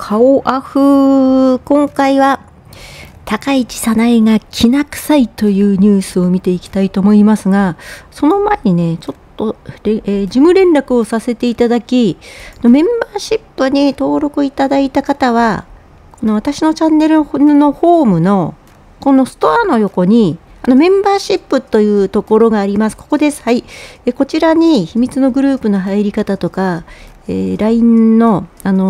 顔アフ。今回は高市早苗がきな臭いというニュースを見ていきたいと思いますが、その前にねちょっと事務連絡をさせていただき、メンバーシップに登録いただいた方はこの私のチャンネルのホームのこのストアの横にメンバーシップというところがあります。ここです。はい。こちらに秘密のグループの入り方とか、LINE の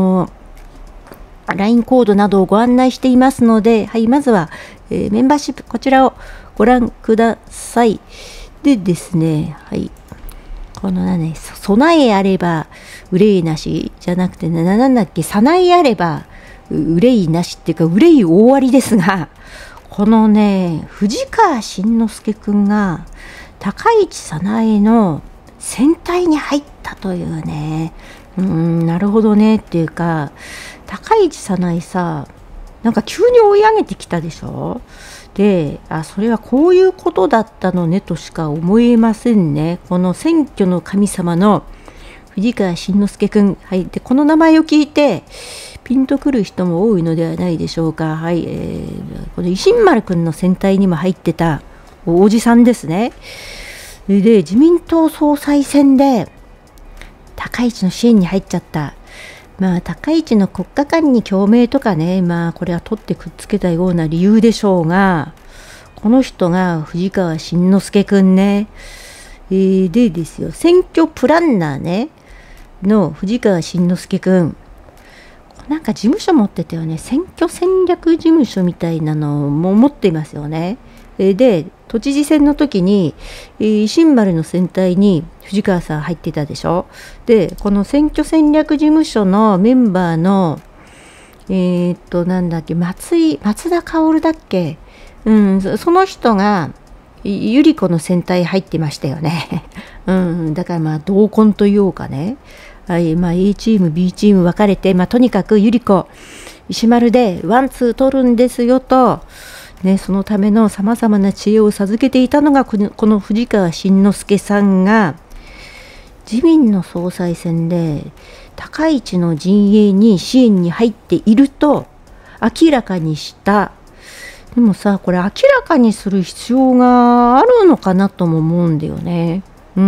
LINE コードなどをご案内していますので、はい、まずは、メンバーシップこちらをご覧ください。でですね、はい。このね、備えあれば憂いなしじゃなくて、なんだっけ、早苗あれば憂いなしっていうか、憂い大ありですが、このね、藤川新之助くんが高市早苗の選対に入ったというね、なるほどねっていうか、高市早苗さ、なんか急に追い上げてきたでしょ。で、それはこういうことだったのねとしか思えませんね。この選挙の神様の藤川新之助くん、はい、でこの名前を聞いてピンとくる人も多いのではないでしょうか。はい、この維新丸くんの選対にも入ってたおじさんですね。で、自民党総裁選で高市の支援に入っちゃった。高市の国家間に共鳴とかね、これは取ってくっつけたような理由でしょうが、この人が藤川新之助くんね。でですよ、選挙プランナーねの藤川新之助くん、なんか事務所持ってたよね。選挙戦略事務所みたいなのも持っていますよね。で、都知事選の時に維新丸の選対に藤川さん入ってたでしょ。で、この選挙戦略事務所のメンバーのなんだっけ、松田薫だっけ、その人が百合子の選対入ってましたよね。だから同梱というかね、A チーム B チーム分かれて、とにかく百合子石丸でワンツー取るんですよと、ね、そのためのさまざまな知恵を授けていたのがこの藤川新之助さんが自民の総裁選で高市の陣営に支援に入っていると明らかにした。でもさ、これ明らかにする必要があるのかなとも思うんだよね。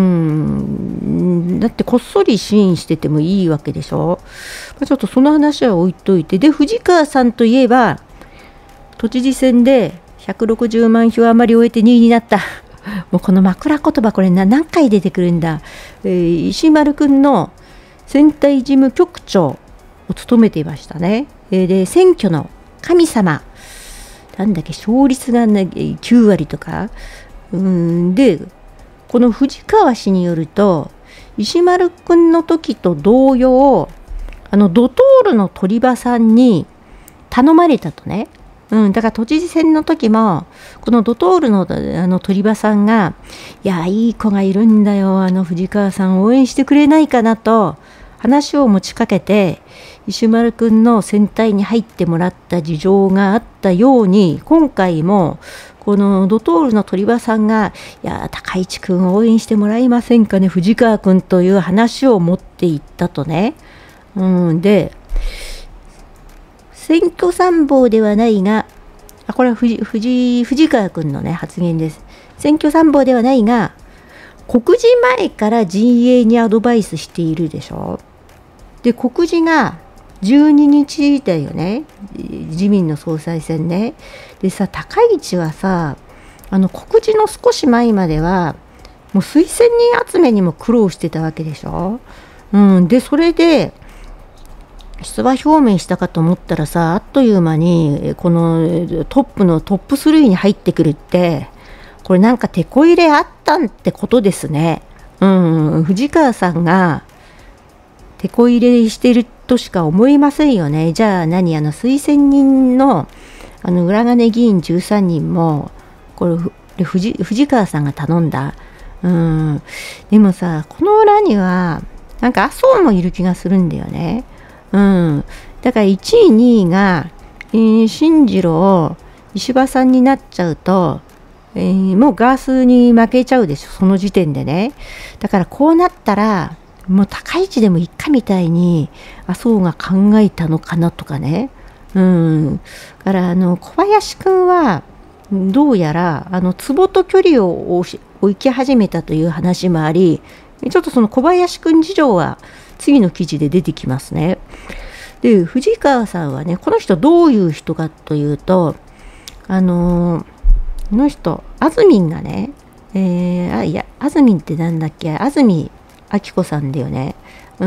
だってこっそり支援しててもいいわけでしょ。ちょっとその話は置いといて、で藤川さんといえば都知事選で160万票余り終えて2位になった。もうこの枕言葉、これ何回出てくるんだ。石丸くんの選対事務局長を務めていましたね。で、選挙の神様、なんだっけ、勝率が、9割とか。で、この藤川氏によると、石丸くんの時と同様、ドトールの鳥羽さんに頼まれたとね。だから都知事選の時もこのドトールの鳥羽さんが、いや、いい子がいるんだよ、藤川さん応援してくれないかなと話を持ちかけて石丸くんの選対に入ってもらった事情があったように、今回もこのドトールの鳥羽さんが、いや、高市くん応援してもらえませんかね、藤川くんという話を持っていったとね。で、選挙参謀ではないが、これは藤川くんのね発言です。選挙参謀ではないが、告示前から陣営にアドバイスしているでしょ。で、告示が12日だよね、自民の総裁選ね。でさ、高市はさ、告示の少し前まではもう推薦人集めにも苦労してたわけでしょ。で、それで出馬表明したかと思ったらさ、あっという間にこのトップ3に入ってくるって、これなんか手こ入れあったんってことですね。藤川さんが手こ入れしてるとしか思いませんよね。じゃあ何、推薦人の裏金議員13人もこれ藤川さんが頼んだ。でもさ、この裏にはなんか麻生もいる気がするんだよね。だから1位2位が、進次郎石破さんになっちゃうと、もうガースに負けちゃうでしょ、その時点でね。だからこうなったらもう高市でも一回みたいに麻生が考えたのかなとかね。だから小林くんはどうやら壺と距離を置き始めたという話もあり、ちょっとその小林くん事情は次の記事で出てきますね。で、藤川さんはね、この人どういう人かというと、この人、あずみんがね、あずみんってなんだっけ、安住あきこさんだよね。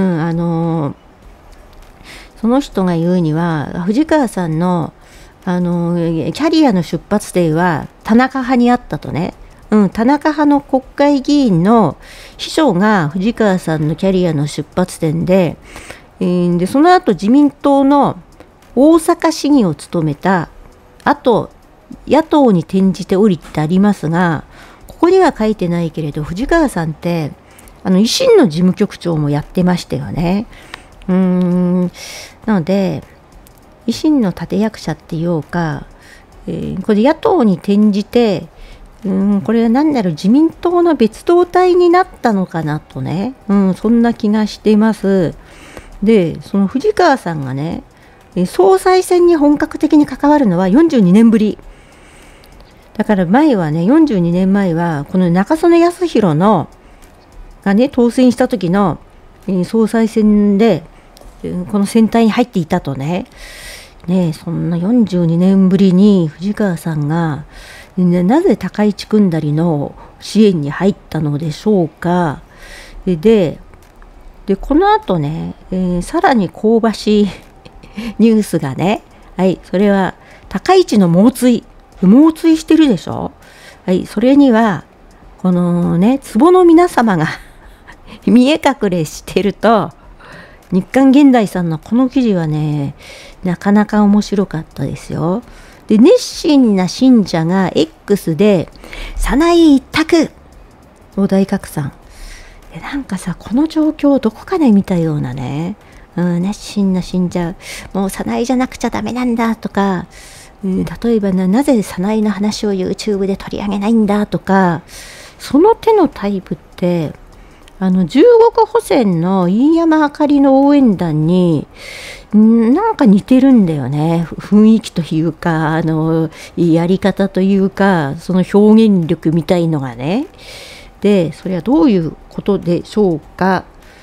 その人が言うには、藤川さんの、キャリアの出発点は田中派にあったとね。田中派の国会議員の秘書が藤川さんのキャリアの出発点で、その後自民党の大阪市議を務めた、あと野党に転じておりってありますが、ここには書いてないけれど、藤川さんって維新の事務局長もやってましたよね。なので維新の立役者っていうか、これ野党に転じて、これは何だろう、自民党の別動隊になったのかなとね、そんな気がしています。で、その藤川さんがね、総裁選に本格的に関わるのは42年ぶり。だから前はね、42年前はこの中曽根康弘がね、当選した時の総裁選でこの選対に入っていたとね。そんな42年ぶりに藤川さんが、なぜ高市組んだりの支援に入ったのでしょうか。でこの後ね、さらに香ばしいニュースがね、はい、それは高市の猛追してるでしょ。はい、それにはこのね、壺の皆様が見え隠れしてると、日刊現代さんのこの記事はね、なかなか面白かったですよ。で、熱心な信者が X で早苗一択を大拡散。なんかさ、この状況をどこかで見たようなね、熱心な信者、もう早苗じゃなくちゃダメなんだとか、例えばなぜ早苗の話を YouTube で取り上げないんだとか、その手のタイプって十国補選の飯山あかりの応援団になんか似てるんだよね。雰囲気というかやり方というか、その表現力みたいのがね。で、それはどういうことでしょうか。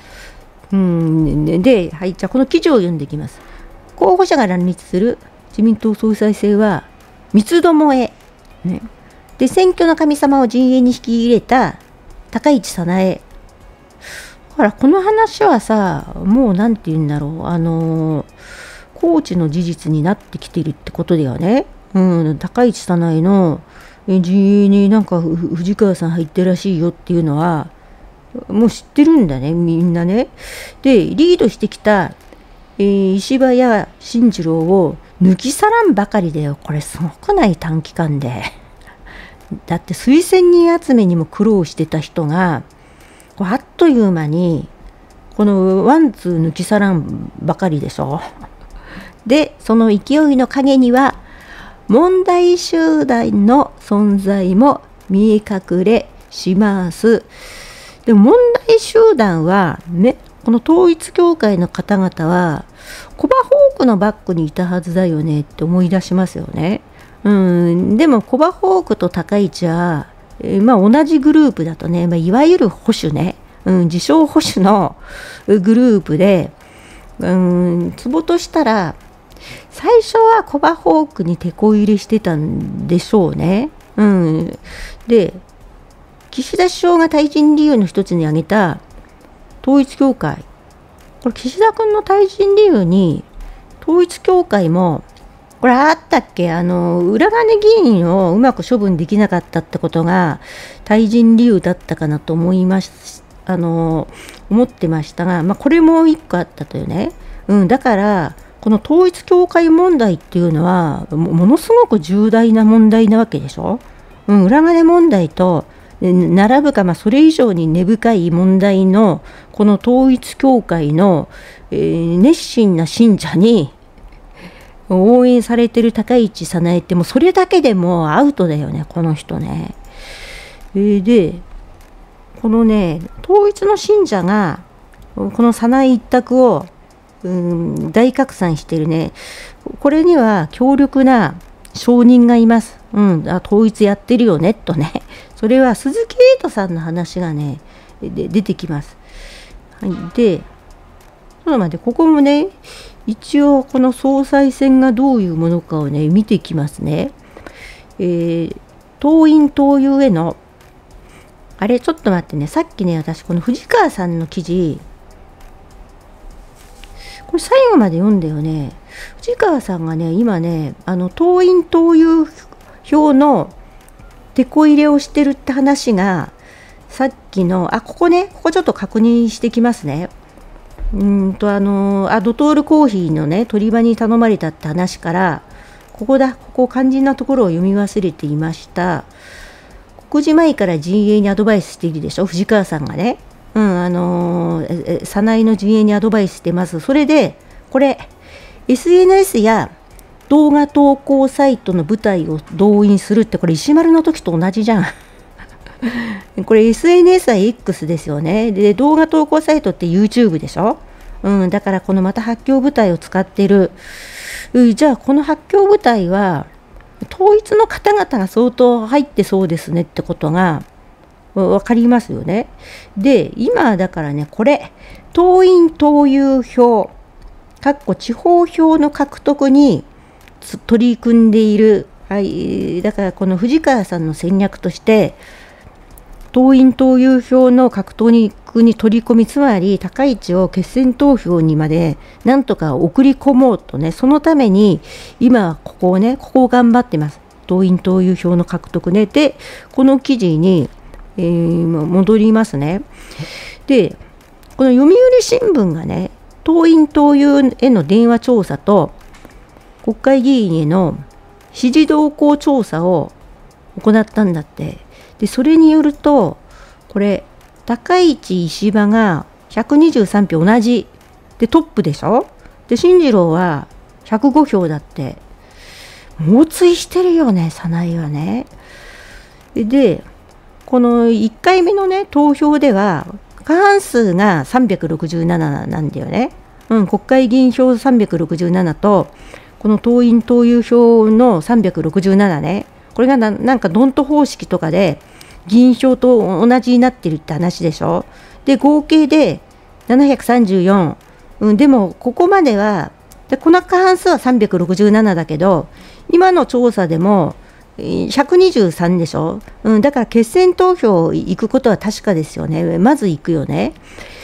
で、はい、じゃあこの記事を読んでいきます。候補者が乱立する自民党総裁選は三つどもえ、ね、で、選挙の神様を陣営に引き入れた高市早苗。ほら、この話はさ、もうなんて言うんだろう、高知の事実になってきてるってことだよね。高市早苗の陣営になんか藤川さん入ってるらしいよっていうのはもう知ってるんだね、みんなね。で、リードしてきた、石破や進次郎を抜き去らんばかりだよ。これすごくない？短期間で。だって推薦人集めにも苦労してた人があっという間にこのワンツー抜き去らんばかりでしょ。で、その勢いの陰には問題集団の存在も見え隠れします。でも問題集団はね、この統一教会の方々はコバホークのバックにいたはずだよねって思い出しますよね。でもコバホークと高市は同じグループだとね、いわゆる保守ね、自称保守のグループで、ツボとしたら最初はコバホークに手こ入れしてたんでしょうね。で、岸田首相が退陣理由の一つに挙げた統一教会、これ岸田君の退陣理由に統一教会もこれあったっけ、裏金議員をうまく処分できなかったってことが退陣理由だったかなと思ってましたが、これも一個あったというね。だからこの統一教会問題っていうのはものすごく重大な問題なわけでしょ。裏金問題と並ぶか、それ以上に根深い問題のこの統一教会の、熱心な信者に応援されてる高市早苗ってもうそれだけでもうアウトだよね、この人ね。で、このね、統一の信者がこの早苗一択を大拡散してるね。これには強力な証人がいます。統一やってるよねとね。それは鈴木エイトさんの話がね出てきます。はい、でちょっと待って、ここもね一応この総裁選がどういうものかをね見てきますね。党員党友へのあれちょっと待ってね、さっきね私この藤川さんの記事これ最後まで読んだよね。藤川さんがね今ね党員党友票のテこ入れをしてるって話がさっきのここちょっと確認してきますね。ドトールコーヒーのね取り場に頼まれたって話からここ肝心なところを読み忘れていました。告示前から陣営にアドバイスしているでしょ、藤川さんがね。早苗の陣営にアドバイスしてます。それでこれ SNS や動画投稿サイトの舞台を動員するって、これ石丸の時と同じじゃんこれ SNS は X ですよね。で動画投稿サイトって YouTube でしょ。だからこのまた発狂部隊を使ってる。じゃあこの発狂部隊は統一の方々が相当入ってそうですねってことが分かりますよね。で今だからねこれ党員党友票地方票の獲得に取り組んでいる、だからこの藤川さんの戦略として党員党友票の獲得に取り込み、つまり高市を決選投票にまでなんとか送り込もうとね、そのために今ここを頑張ってます。党員党友票の獲得ね。でこの記事に、戻りますね。でこの読売新聞がね党員党友への電話調査と国会議員への支持動向調査を行ったんだって。でそれによるとこれ高市石破が123票同じでトップでしょ。で進次郎は105票だって。猛追してるよね早苗はね。でこの1回目のね投票では過半数が367なんだよね。国会議員票367とこの党員党友票の367ね、これがなんかドント方式とかで議員票と同じになってるって話でしょ。で合計で734、でもここまではこの過半数は367だけど今の調査でも123でしょ。だから決選投票行くことは確かですよね。まず行くよね。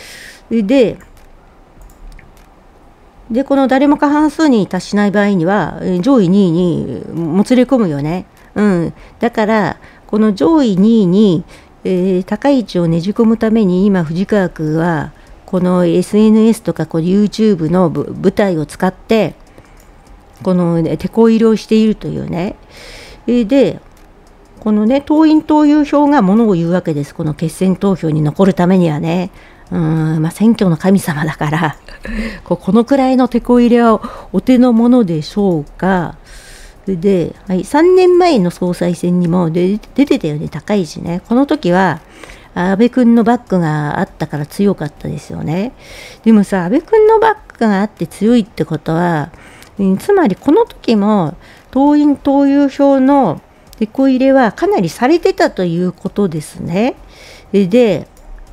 でこの誰も過半数に達しない場合には上位2位にもつれ込むよね。だからこの上位2位に、高市をねじ込むために今藤川君はこの SNS とかYouTube の舞台を使ってこのテこ入れをしているというね。でこのね党員党友票がものを言うわけです。この決選投票に残るためにはね。選挙の神様だからこのくらいのテこ入れはお手の物でしょうか。で、3年前の総裁選にも出てたよね高市ね。この時は安倍君のバックがあったから強かったですよね。でもさ安倍君のバックがあって強いってことはつまりこの時も党員党友票のテこ入れはかなりされてたということですね。で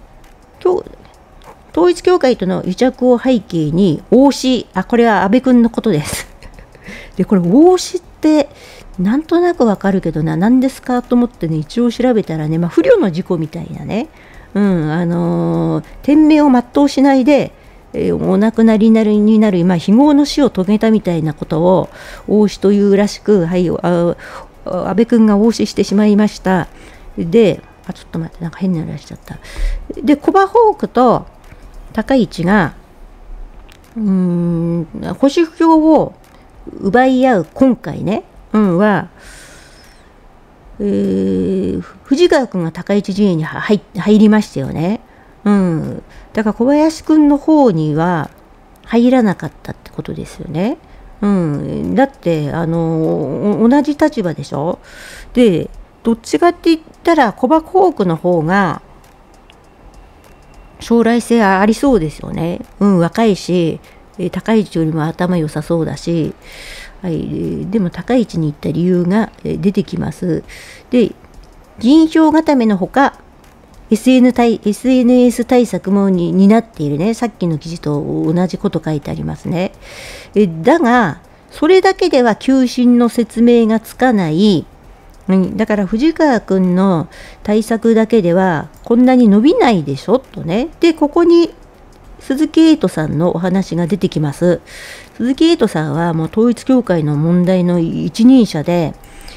統一教会との癒着を背景に王子、これは安倍君のことですでこれ王子ってなんとなくわかるけど何ですかと思ってね一応調べたらね、不慮の事故みたいなね、天命を全うしないで、お亡くなりになる非業の死を遂げたみたいなことを王子というらしく、安倍君が王子してしまいました。でちょっと待って、変なの出しちゃった。でコバホークと高市が保守票を奪い合う今回ね、は、藤川君が高市陣営に入りましたよね。だから小林君の方には入らなかったってことですよね。だって同じ立場でしょ。でどっちかって言ったらコバホークの方が将来性ありそうですよね。若いし、高市よりも頭良さそうだし、はい、でも高市に行った理由が出てきます。で、議員票固めのほか、SNS 対策も担っているね。さっきの記事と同じこと書いてありますね。だが、それだけでは急進の説明がつかない。だから藤川君の対策だけではこんなに伸びないでしょとね。で、ここに鈴木エイトさんのお話が出てきます。鈴木エイトさんはもう統一教会の問題の一人者で、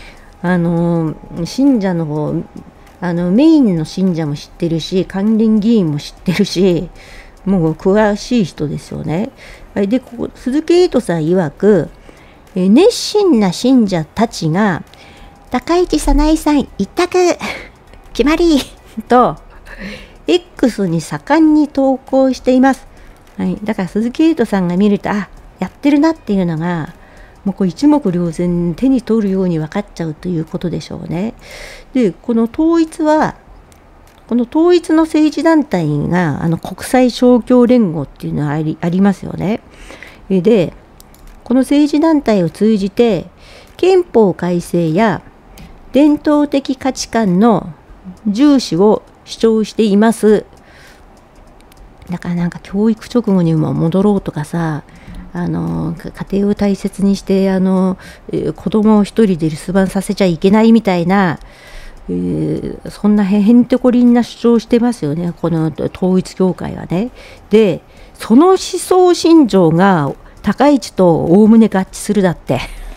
信者の方、メインの信者も知ってるし、関連議員も知ってるし、もう詳しい人ですよね。で、ここ鈴木エイトさん曰く、熱心な信者たちが、高市早苗さん一択決まりと X に盛んに投稿しています。だから鈴木エイトさんが見ると、やってるなっていうのが、もうこれ一目瞭然手に取るように分かっちゃうということでしょうね。で、この統一の政治団体が国際勝共連合っていうのがありますよね。で、この政治団体を通じて憲法改正や伝統的価値観の重視を主張しています。だからなんか教育直後にも戻ろうとかさ、家庭を大切にして子供を一人で留守番させちゃいけないみたいな、そんなへんてこりんな主張してますよね、この統一教会はね。で、その思想信条が高市とおおむね合致するだって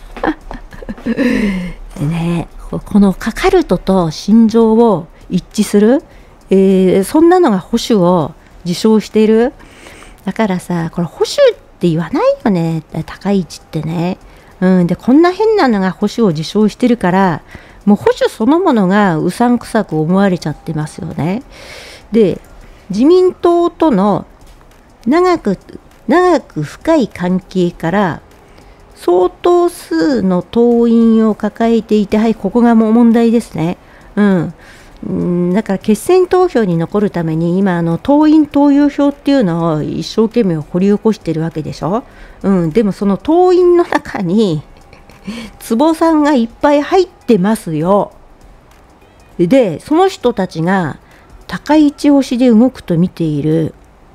でね、このカカルトと信条を一致する、そんなのが保守を自称している。だからさ、これ保守って言わないよね、高市ってね。で、こんな変なのが保守を自称してるから、もう保守そのものがうさんくさく思われちゃってますよね。で、自民党との長く深い関係から相当数の党員を抱えていて、ここがもう問題ですね。だから決選投票に残るために今党員党友票っていうのを一生懸命掘り起こしてるわけでしょ。でもその党員の中に坪さんがいっぱい入ってますよ。で、その人たちが高市推しで動くと見ている。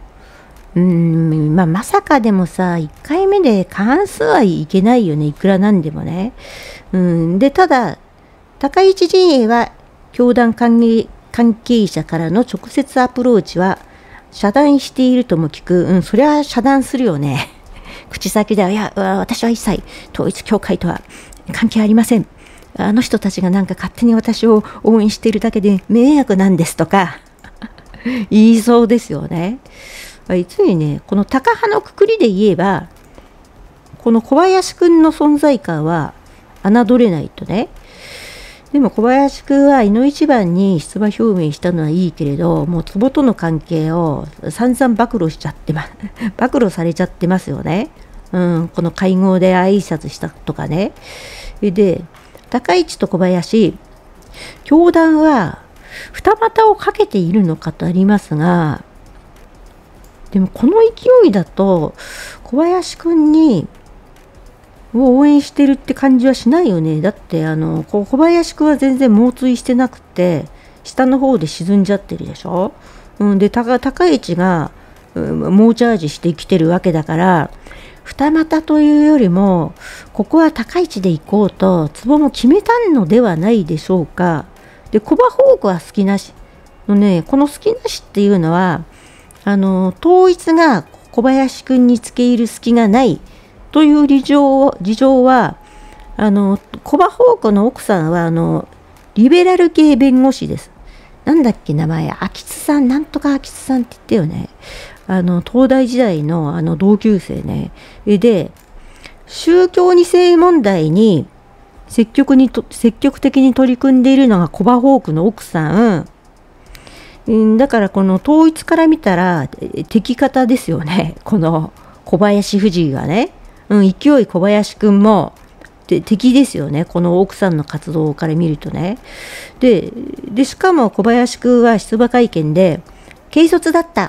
まさかでもさ、1回目で過半数はいけないよね、いくらなんでもね。で、ただ高市陣営は教団関係者からの直接アプローチは遮断しているとも聞く。それは遮断するよね。口先では、いや、私は一切統一教会とは関係ありません。あの人たちがなんか勝手に私を応援しているだけで迷惑なんですとか言いそうですよね。ついね、このタカ派のくくりで言えば、この小林くんの存在感は侮れないとね。でも小林くんはいの一番に出馬表明したのはいいけれど、もう坪との関係を散々暴露されちゃってますよね。この会合で挨拶したとかね。で、高市と小林、教団は二股をかけているのかとありますが、でもこの勢いだと小林くんを応援してるって感じはしないよね。だって小林くんは全然猛追してなくて下の方で沈んじゃってるでしょ。で、高市が猛チャージしてきてるわけだから、二股というよりもここは高市で行こうと坪も決めたのではないでしょうか。で、小葉ホークは好きなしのね、この好きなしっていうのは統一が小林くんにつけ入る隙がないという事情は小葉ホークの奥さんはリベラル系弁護士です。なんだっけ名前、秋津さん、なんとか秋津さんって言ったよね。東大時代の同級生ね。で、宗教2世問題に積極的に取り組んでいるのが小葉ホークの奥さん。だからこの統一から見たら敵方ですよね、この小林藤井はね。勢い小林くんも敵ですよね、この奥さんの活動から見るとね。でしかも小林くんは出馬会見で軽率だった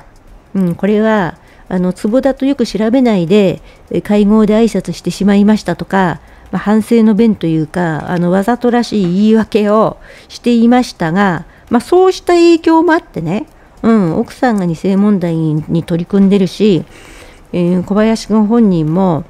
これはツボだとよく調べないで会合で挨拶してしまいましたとか、反省の弁というかわざとらしい言い訳をしていましたが、そうした影響もあってね、奥さんが2世問題に取り組んでるし、小林君本人も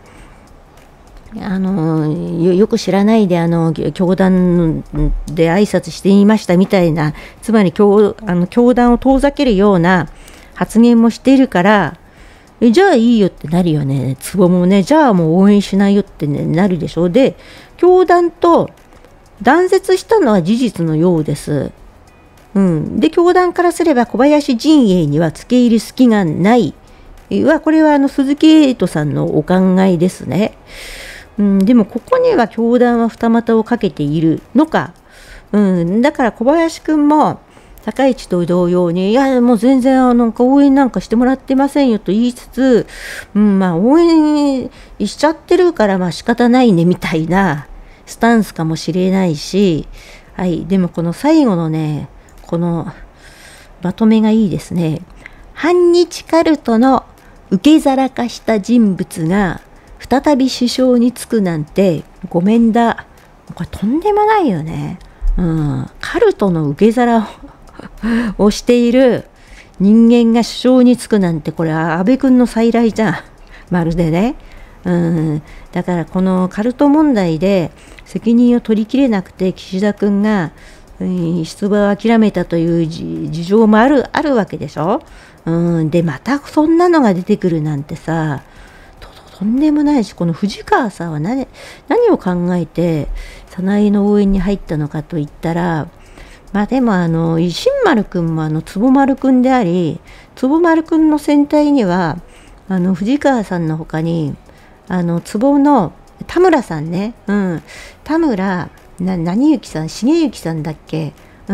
よく知らないで教団で挨拶していましたみたいな、つまり教団を遠ざけるような発言もしているから、じゃあいいよってなるよね。ツボもね、じゃあもう応援しないよって、なるでしょう。で、教団と断絶したのは事実のようです。で、教団からすれば小林陣営には付け入る隙がない。これは鈴木エイトさんのお考えですね。でもここには教団は二股をかけているのか。だから小林くんも高市と同様に、いやもう全然応援なんかしてもらってませんよと言いつつ、応援しちゃってるから仕方ないねみたいなスタンスかもしれないし、でもこの最後のね、このまとめがいいですね。反日カルトの受け皿化した人物が再び首相に就くなんてごめんだ。これとんでもないよね。カルトの受け皿をしている人間が首相に就くなんて、これは安倍君の再来じゃん。まるでね。だからこのカルト問題で責任を取りきれなくて岸田君が出馬を諦めたという事情もあるわけでしょ。でまたそんなのが出てくるなんてさ、とんでもないし、この藤川さんは何を考えて早苗の応援に入ったのかといったら、でも新丸くんも坪丸くんであり、坪丸くんの選対には藤川さんのほかに坪の田村さんね、田村何幸さん、重幸さんだっけ、田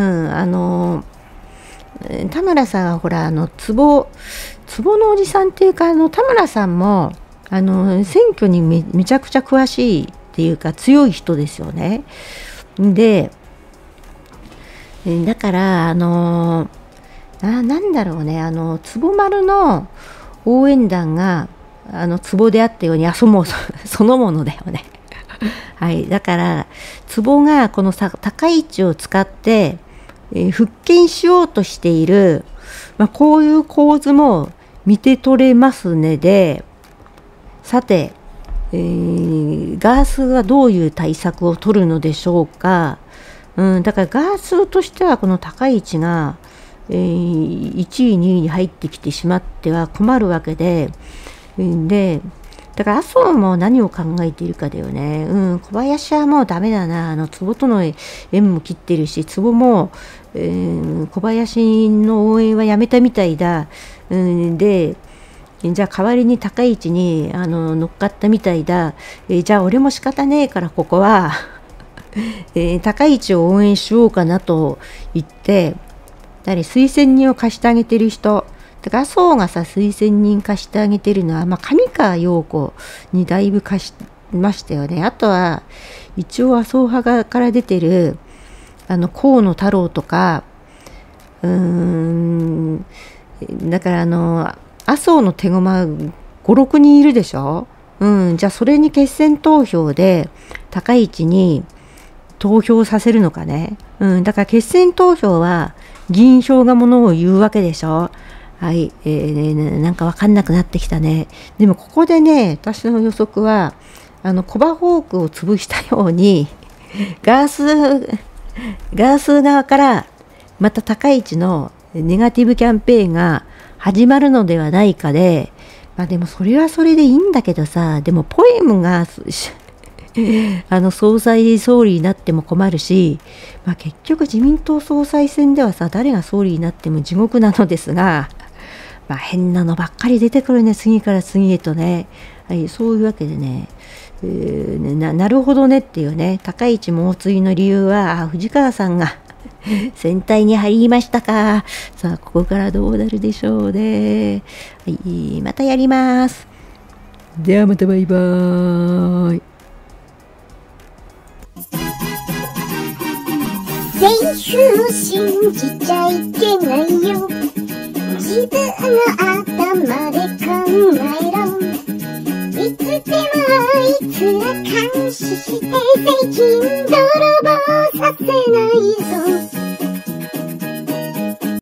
村さんはほら坪のおじさんっていうか、田村さんも選挙にめちゃくちゃ詳しいっていうか強い人ですよね。でだからなんだろうね、坪丸の応援団が坪であったようにそのものだよね。だから坪がこの高市を使って、復権しようとしている、こういう構図も見て取れますね。でさて、ガースはどういう対策を取るのでしょうか。だからガースとしてはこの高市が、1位2位に入ってきてしまっては困るわけで、だから麻生も何を考えているかだよね。小林はもうダメだな。坪との縁も切ってるし、坪も、小林の応援はやめたみたいだ。でじゃあ代わりに高市に乗っかったみたいだ。じゃあ俺も仕方ねえからここは高市を応援しようかなと言って、推薦人を貸してあげてる人だから、麻生が推薦人貸してあげてるのは、上川陽子にだいぶ貸しましたよね。あとは一応麻生派側から出てる河野太郎とか、だから麻生の手駒5、6人いるでしょ。じゃあそれに決選投票で高市に投票させるのかね。だから決選投票は議員票がものを言うわけでしょ。なんか分かんなくなってきたね。でもここでね、私の予測はコバホークを潰したようにガース側からまた高市のネガティブキャンペーンが始まるのではないかで、でもそれはそれでいいんだけどさ、でもポエムが総裁総理になっても困るし、結局自民党総裁選では誰が総理になっても地獄なのですが、変なのばっかり出てくるね、次から次へとね。そういうわけでね、なるほどねっていうね、高市猛追の理由は藤川さんが選対に入りましたか。さあここからどうなるでしょうね。またやります。ではまたバイバーイ。 先週信じちゃいけないよ。 自分の頭で考えろ。いつでもあいつら監視して税金泥棒させないぞ。